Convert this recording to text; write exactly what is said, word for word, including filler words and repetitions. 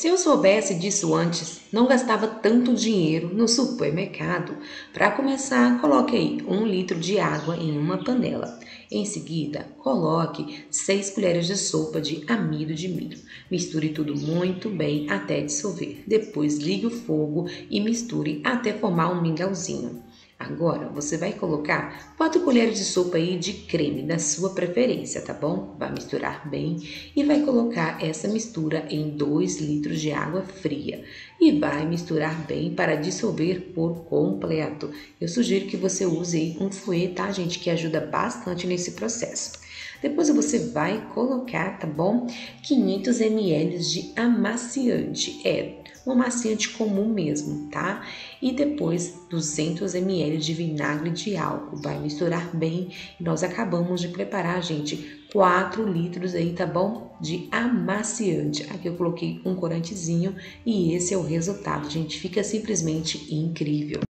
Se eu soubesse disso antes, não gastava tanto dinheiro no supermercado. Para começar, coloque aí um litro de água em uma panela. Em seguida, coloque seis colheres de sopa de amido de milho. Misture tudo muito bem até dissolver. Depois, ligue o fogo e misture até formar um mingauzinho. Agora você vai colocar quatro colheres de sopa aí de creme da sua preferência, tá bom? Vai misturar bem e vai colocar essa mistura em dois litros de água fria e vai misturar bem para dissolver por completo. Eu sugiro que você use aí um fouet, tá, gente? Que ajuda bastante nesse processo. Depois você vai colocar, tá bom? quinhentos mililitros de amaciante, é um amaciante comum mesmo, tá? E depois duzentos mililitros de vinagre de álcool, vai misturar bem e nós acabamos de preparar, gente, quatro litros aí, tá bom? De amaciante. Aqui eu coloquei um corantezinho e esse é o resultado, gente, fica simplesmente incrível.